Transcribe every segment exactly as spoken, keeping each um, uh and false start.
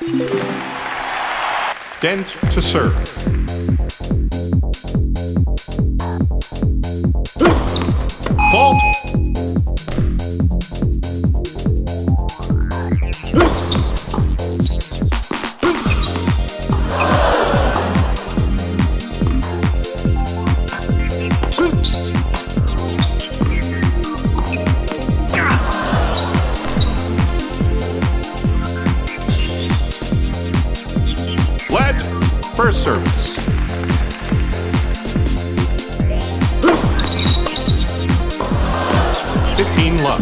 Dent to serve. Fault. Let first service. Fifteen love.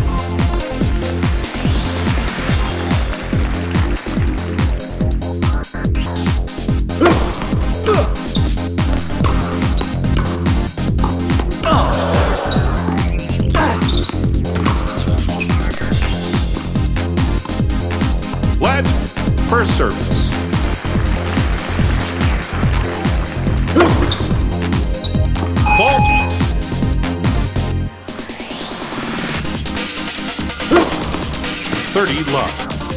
Let first service. Fault. Thirty love.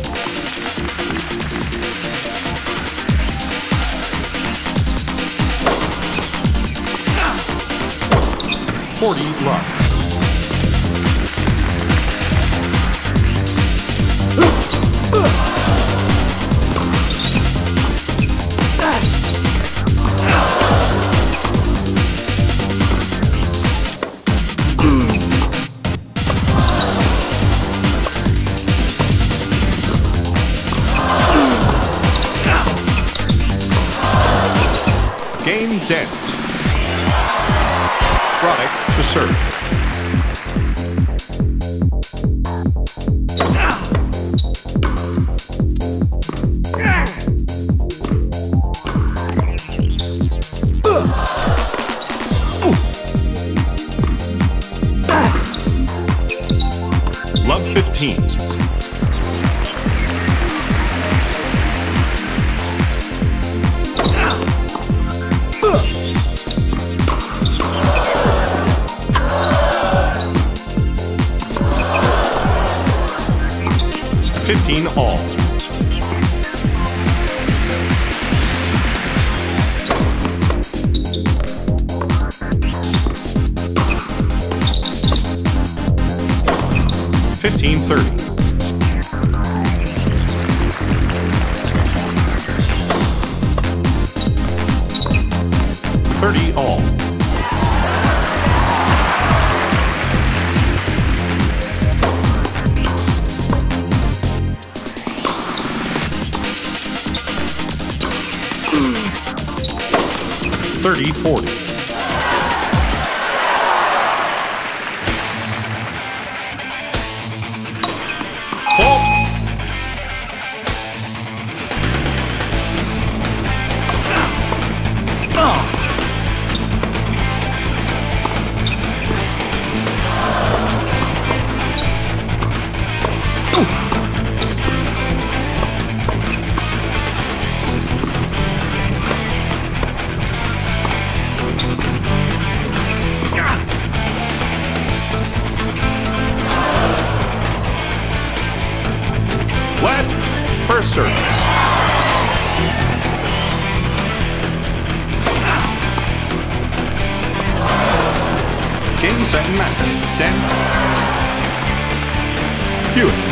Forty love. Game dent. Product to serve. Love fifteen. Fifteen all. Fifteen thirty. Thirty all. Thirty forty. Fault. Let first service. Game, set, and match. Dent. Hewitt.